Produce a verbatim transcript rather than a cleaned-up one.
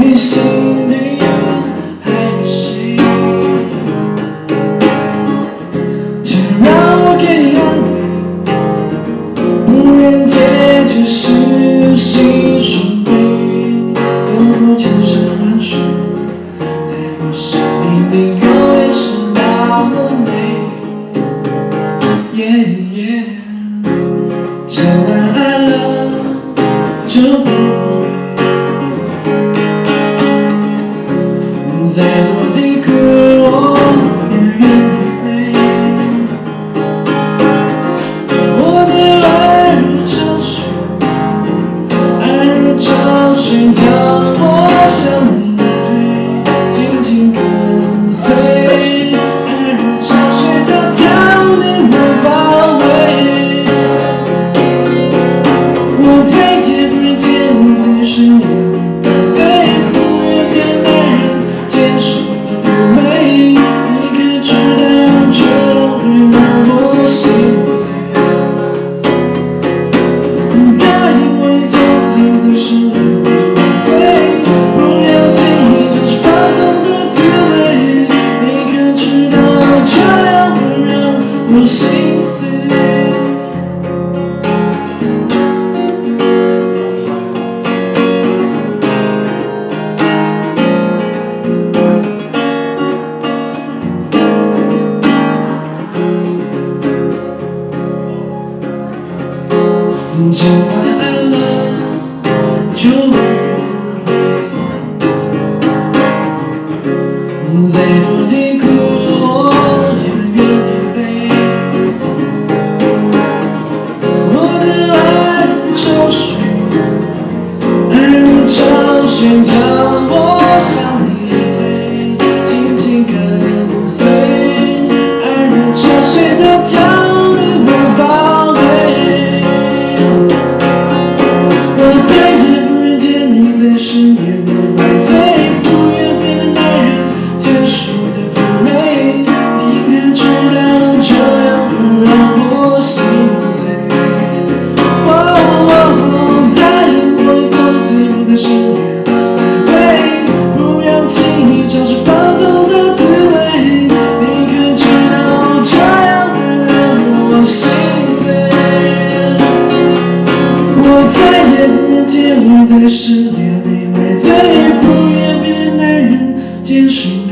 你心里还有谁？请让我给你安慰，不愿结局是心伤悲。走过千山万水，在我心底每个也是那么美。Yeah, yeah. 千万爱了就不后悔，再多的苦我也愿意背。我的爱如潮水，爱如潮水将我向你推，紧紧跟随。爱如潮水它将你我包围，我再也不忍见你在身边，再也不愿别男人坚守的妩媚。你可知道这会让我心碎？答应我你从此以后的生活不会，不要轻易就是放纵的滋味。你可知道这样会让我心碎？千万爱了就不后悔，再多的苦我也愿意背。我的爱如潮水，爱如潮水将我向你推，紧紧跟随。爱如潮水它将你我包围，身边我再也不愿别的男人坚守的妩媚。你可知道这样会让我心碎？哦哦，答应我你从此以后的生活不会，不要轻易尝试放纵的滋味。你可知道这样会让我心碎？我再也不愿见你在身边，再也不愿别的男人坚守。